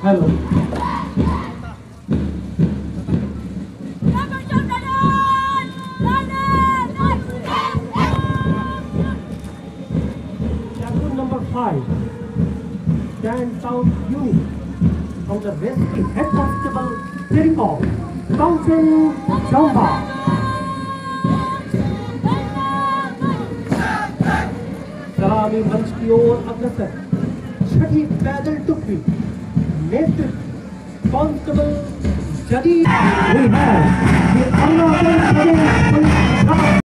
Hello. Platoon number 5 stands out unique from the rest is Head Constable Tirikov, Council Jamba. सलामी मंच की ओर अग्रसर छठी पैदल टुकड़ी नेतृत्व कांस्टेबल जदी